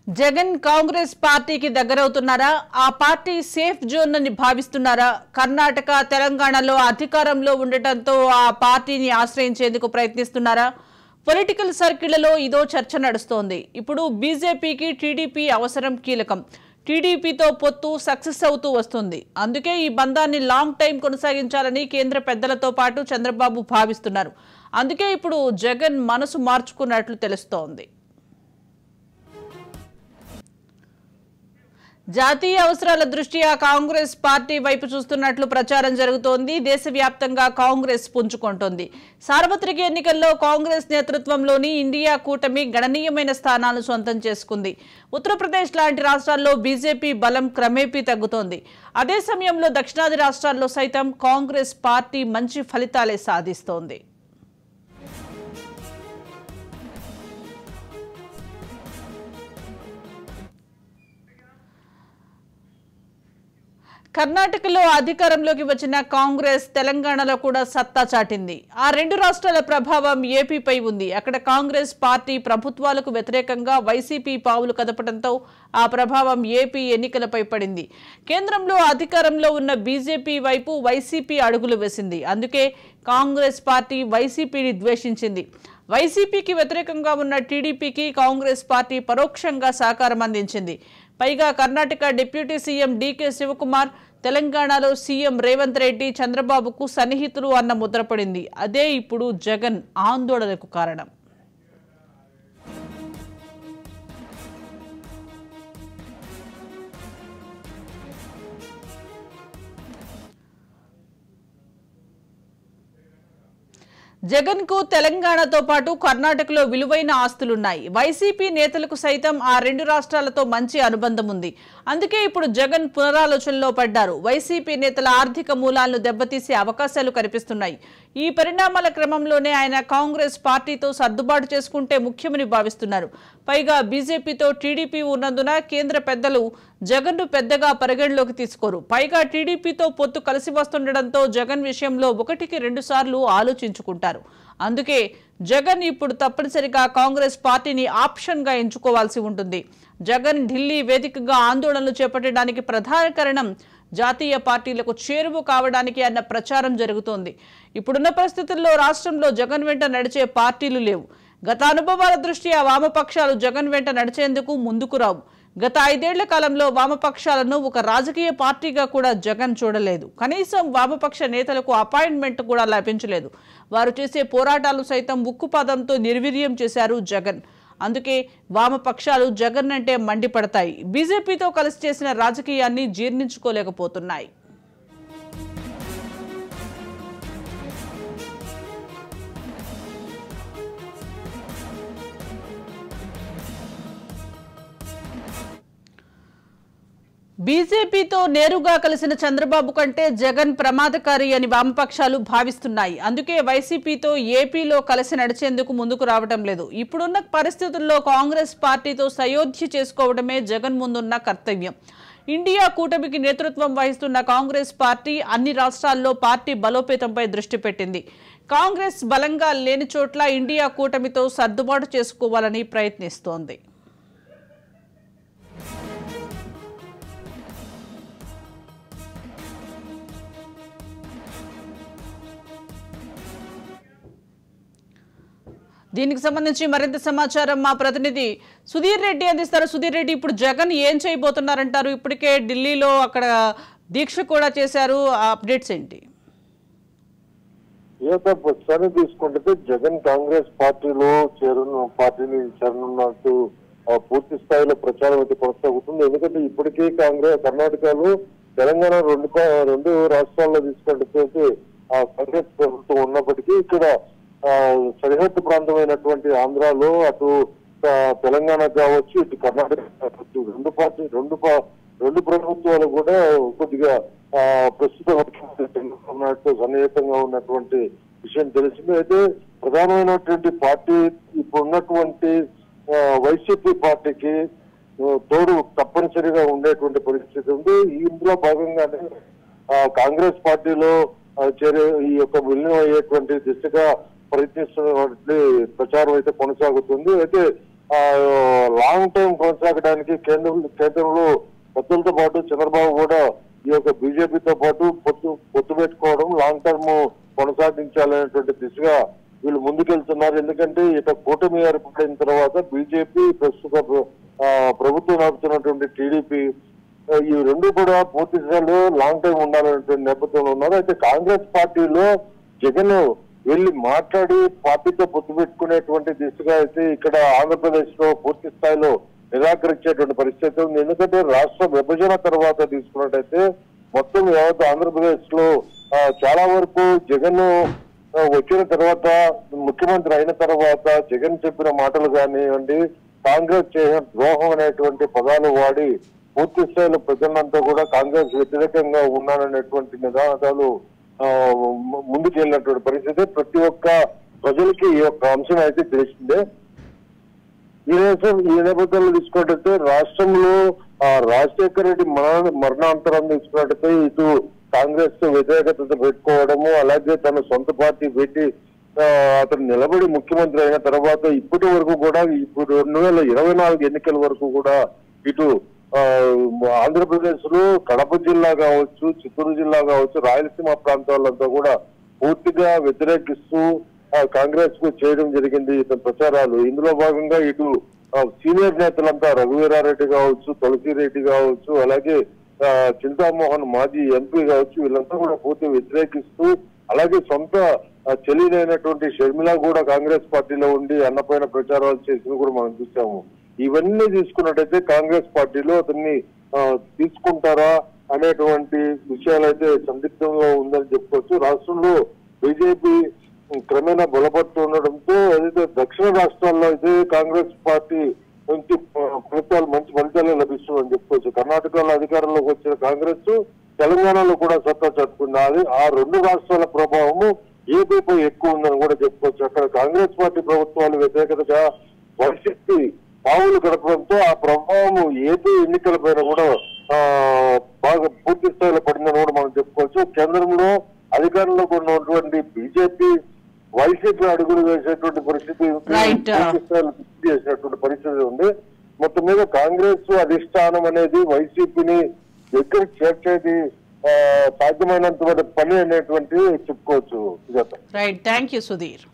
జగన్ కాంగ్రెస్ పార్టీకి దగ్గరవుతున్నారా? ఆ party safe zone అని భావిస్తున్నారా? కర్ణాటక, తెలంగాణలో అధికారంలో ఉండటంతో ఆ పార్టీని ఆశ్రయించేందుకు ప్రయత్నిస్తున్నారా? పొలిటికల్ సర్కిళ్లలో ఇదో చర్చ నడుస్తోంది. ఇప్పుడు బీజేపీకి టీడీపీ అవసరం కీలకం. టీడీపీతో పొత్తు సక్సెస్ అవుతూ వస్తుంది. అందుకే ఈ బంధాన్ని లాంగ్ టైం కొనసాగించాలని కేంద్ర పెద్దలతో పాటు చంద్రబాబు భావిస్తున్నారు. అందుకే ఇప్పుడు జగన్ మనసు మార్చుకున్నట్లు తెలుస్తోంది. జాతీయ అవసరాల దృష్ట్యా కాంగ్రెస్ పార్టీ వైపు చూస్తున్నట్లు ప్రచారం జరుగుతోంది. దేశవ్యాప్తంగా కాంగ్రెస్ పుంజుకుంటోంది. సార్వత్రిక ఎన్నికల్లో కాంగ్రెస్ నేతృత్వంలోని ఇండియా కూటమి గణనీయమైన స్థానాలను సొంతం చేసుకుంది. ఉత్తరప్రదేశ్ లాంటి రాష్ట్రాల్లో బీజేపీ బలం క్రమేపీ తగ్గుతోంది. అదే సమయంలో దక్షిణాది రాష్ట్రాల్లో సైతం కాంగ్రెస్ పార్టీ మంచి ఫలితాలే సాధిస్తోంది. కర్ణాటకలో అధికారంలోకి వచ్చిన కాంగ్రెస్ తెలంగాణలో కూడా సత్తా చాటింది. ఆ రెండు రాష్ట్రాల ప్రభావం ఏపీపై ఉంది. అక్కడ కాంగ్రెస్ పార్టీ ప్రభుత్వాలకు వ్యతిరేకంగా వైసీపీ పావులు కదపడంతో ఆ ప్రభావం ఏపీ ఎన్నికలపై పడింది. కేంద్రంలో అధికారంలో ఉన్న బీజేపీ వైపు వైసీపీ అడుగులు వేసింది. అందుకే కాంగ్రెస్ పార్టీ వైసీపీని ద్వేషించింది. వైసీపీకి వ్యతిరేకంగా ఉన్న టీడీపీకి కాంగ్రెస్ పార్టీ పరోక్షంగా సహకారం అందించింది. పైగా Karnataka deputy CM DK Shivakumar, తెలంగాణలో సీఎం రేవంత్ రెడ్డి చంద్రబాబుకు సన్నిహితులు అన్న ముద్రపడింది. అదే ఇప్పుడు జగన్ ఆందోళనకు కారణం. జగన్ కు తెలంగాణతో పాటు కర్ణాటకలో విలువైన ఆస్తులున్నాయి. వైసీపీ నేతలకు సైతం ఆ రెండు రాష్ట్రాలతో మంచి అనుబంధం ఉంది. అందుకే ఇప్పుడు జగన్ పునరాలోచనలో పడ్డారు. వైసీపీ నేతల ఆర్థిక మూలాలను దెబ్బతీసే అవకాశాలు కనిపిస్తున్నాయి. ఈ పరిణామాల క్రమంలోనే ఆయన కాంగ్రెస్ పార్టీతో సర్దుబాటు చేసుకుంటే ముఖ్యమని భావిస్తున్నారు. పైగా బీజేపీతో టీడీపీ ఉన్నందున కేంద్ర పెద్దలు జగన్ను పెద్దగా పరిగణలోకి తీసుకోరు. పైగా టీడీపీతో పొత్తు కలిసి వస్తుండటంతో జగన్ విషయంలో 1కి 2 సార్లు ఆలోచించుకుంటారు. అందుకే జగన్ ఇప్పుడు తప్పనిసరిగా కాంగ్రెస్ పార్టీని ఆప్షన్గా ఎంచుకోవాల్సి ఉంటుంది. జగన్ ఢిల్లీ వేదికగా ఆందోళనలు చేపట్టడానికి ప్రధాన కారణం జాతీయ పార్టీలకు చేరువ కావడానికి అన్న ప్రచారం జరుగుతోంది. ఇప్పుడున్న పరిస్థితుల్లో రాష్ట్రంలో జగన్ వెంట నడిచే పార్టీలు లేవు. గత అనుభవాల దృష్ట్యా వామపక్షాలు జగన్ వెంట నడిచేందుకు ముందుకు రావు. గత 5 ఏళ్ల కాలంలో వామపక్షాలను ఒక రాజకీయ పార్టీగా కూడా జగన్ చూడలేదు. కనీసం వామపక్ష నేతలకు అపాయింట్మెంట్ కూడా లభించలేదు. వారు చేసే పోరాటాలు సైతం ఉక్కుపాదంతో నిర్వీర్యం చేశారు జగన్. అందుకే వామపక్షాలు జగన్ అంటే మండిపడతాయి. బీజేపీతో కలిసి చేసిన రాజకీయాన్ని జీర్ణించుకోలేకపోతున్నాయి. బీజేపీతో నేరుగా కలిసిన చంద్రబాబు కంటే జగన్ ప్రమాదకారి అని వామపక్షాలు భావిస్తున్నాయి. అందుకే వైసీపీతో ఏపీలో కలిసి నడిచేందుకు ముందుకు రావడం లేదు. ఇప్పుడున్న పరిస్థితుల్లో కాంగ్రెస్ పార్టీతో సయోధ్య చేసుకోవడమే జగన్ ముందున్న కర్తవ్యం. ఇండియా కూటమికి నేతృత్వం వహిస్తున్న కాంగ్రెస్ పార్టీ అన్ని రాష్ట్రాల్లో పార్టీ బలోపేతంపై దృష్టి పెట్టింది. కాంగ్రెస్ బలంగా లేని చోట్ల ఇండియా కూటమితో సర్దుబాటు చేసుకోవాలని ప్రయత్నిస్తోంది. దీనికి సంబంధించి మరింత సమాచారం మా ప్రతినిధి సుధీర్ రెడ్డి అందిస్తారు. సుధీర్ రెడ్డి, ఇప్పుడు జగన్ ఏం చేయబోతున్నారంటారు? ఇప్పటికే ఢిల్లీలో అక్కడ దీక్ష కూడా చేశారు. అప్డేట్స్ ఏంటి? ప్రస్తుతాన్ని తీసుకుంటే జగన్ కాంగ్రెస్ పార్టీని చేరనున్నట్టు పూర్తి స్థాయిలో ప్రచారం అయితే కొనసాగుతుంది. ఎందుకంటే ఇప్పటికే కర్ణాటకలో తెలంగాణ రెండు రాష్ట్రాల్లో తీసుకుంటే కాంగ్రెస్ ప్రభుత్వం ఉన్నప్పటికీ ఇక్కడ సరిహద్దు ప్రాంతమైనటువంటి ఆంధ్రాలో అటు తెలంగాణ కావచ్చు, ఇటు కర్ణాటక కావచ్చు, రెండు ప్రభుత్వాలు కూడా కొద్దిగా ప్రస్తుత ముఖ్యమంత్రి సన్నిహితంగా ఉన్నటువంటి విషయం తెలిసింది. అయితే ప్రధానమైనటువంటి పార్టీ ఇప్పుడు ఉన్నటువంటి వైసీపీ పార్టీకి తోడు తప్పనిసరిగా ఉండేటువంటి పరిస్థితి ఉంది. ఇందులో భాగంగానే కాంగ్రెస్ పార్టీలో చేరే ఈ యొక్క విలీనం అయ్యేటువంటి దిశగా ప్రయత్నిస్తున్నటువంటి ప్రచారం అయితే కొనసాగుతుంది. అయితే లాంగ్ టైం కొనసాగడానికి కేంద్రంలో పెద్దలతో పాటు చంద్రబాబు కూడా ఈ యొక్క బీజేపీతో పాటు పొత్తు పెట్టుకోవడం లాంగ్ టర్మ్ కొనసాగించాలనేటువంటి దిశగా వీళ్ళు ముందుకెళ్తున్నారు. ఎందుకంటే ఇక కూటమి ఏర్పడిన తర్వాత బీజేపీ ప్రస్తుత ప్రభుత్వం నడుపుతున్నటువంటి టీడీపీ ఈ రెండు కూడా పూర్తి స్థాయిలో లాంగ్ టైం ఉండాలనేటువంటి నేపథ్యంలో ఉన్నారు. అయితే కాంగ్రెస్ పార్టీలో జగన్ వెళ్లి మాట్లాడి పార్టీతో పొత్తు పెట్టుకునేటువంటి దిశగా అయితే ఇక్కడ ఆంధ్రప్రదేశ్ లో పూర్తి స్థాయిలో నిరాకరించేటువంటి పరిస్థితి ఉంది. ఎందుకంటే రాష్ట్ర విభజన తర్వాత తీసుకున్నట్టయితే మొత్తం యావత్ ఆంధ్రప్రదేశ్ లో చాలా వరకు జగన్ వచ్చిన తర్వాత ముఖ్యమంత్రి అయిన తర్వాత జగన్ చెప్పిన మాటలు కానివ్వండి, కాంగ్రెస్ చేసిన ద్రోహం అనేటువంటి పదాలు వాడి పూర్తి స్థాయిలో ప్రజలంతా కూడా కాంగ్రెస్ వ్యతిరేకంగా ఉన్నారనేటువంటి నినాదాలు ముందుకెళ్ళినటువంటి పరిస్థితి ప్రతి ఒక్క ప్రజలకి ఈ యొక్క అంశం అయితే తెలిసిందే. ఈ నేపథ్యంలో తీసుకున్నట్టయితే రాష్ట్రంలో రాజశేఖర రెడ్డి మరణాంతరం తీసుకున్నట్టయితే ఇటు కాంగ్రెస్ వ్యతిరేకత పెట్టుకోవడము, అలాగే తన సొంత పార్టీ పెట్టి అతను నిలబడి ముఖ్యమంత్రి అయిన తర్వాత ఇప్పటి వరకు కూడా ఇప్పుడు 2024 ఎన్నికల వరకు కూడా ఇటు ఆంధ్రప్రదేశ్ లో కడప జిల్లా కావచ్చు, చిత్తూరు జిల్లా కావచ్చు, రాయలసీమ ప్రాంతాలంతా కూడా పూర్తిగా వ్యతిరేకిస్తూ కాంగ్రెస్ కు చేయడం జరిగింది ఇతని ప్రచారాలు. ఇందులో భాగంగా ఇటు సీనియర్ నేతలంతా రఘువీరారెడ్డి కావచ్చు, తులసిరెడ్డి కావచ్చు, అలాగే చింతామోహన్ మాజీ ఎంపీ కావచ్చు, వీళ్ళంతా కూడా పూర్తి వ్యతిరేకిస్తూ, అలాగే సొంత చెల్లినైనటువంటి షర్మిల కూడా కాంగ్రెస్ పార్టీలో ఉండి అన్నపైన ప్రచారాలు చేసి కూడా మనం చూసాము. ఇవన్నీ తీసుకున్నట్టయితే కాంగ్రెస్ పార్టీలో అతన్ని తీసుకుంటారా అనేటువంటి విషయాలు అయితే సందిగ్ధంగా ఉందని చెప్పుకోవచ్చు. రాష్ట్రంలో బీజేపీ క్రమేణా బలపడుతూ ఉండడంతో ఏదైతే దక్షిణ రాష్ట్రాల్లో అయితే కాంగ్రెస్ పార్టీ మంచి ఫలితాలు లభిస్తుందని చెప్పుకోవచ్చు. కర్ణాటకలో అధికారంలోకి వచ్చిన కాంగ్రెస్ తెలంగాణలో కూడా సత్తా చాటుకున్నది. ఆ రెండు రాష్ట్రాల ప్రభావము ఏపీపై ఎక్కువ ఉందని కూడా చెప్పుకోవచ్చు. అక్కడ కాంగ్రెస్ పార్టీ ప్రభుత్వాలు వ్యతిరేకతగా వైసీపీ పావులు గడపడంతో ఆ ప్రభావం ఏపీ ఎన్నికల పైన కూడా బాగా పూర్తి స్థాయిలో పడిందని కూడా మనం చెప్పుకోవచ్చు. కేంద్రంలో అధికారంలో ఉన్నటువంటి బీజేపీ వైసీపీ అడుగులు వేసేటువంటి పరిస్థితి చేసినటువంటి పరిస్థితి ఉంది. మొత్తం మీద కాంగ్రెస్ అధిష్టానం అనేది వైసీపీని దగ్గర చేర్చేది సాధ్యమైనంత పని అనేటువంటి చెప్పుకోవచ్చు. Right, thank you Sudheer.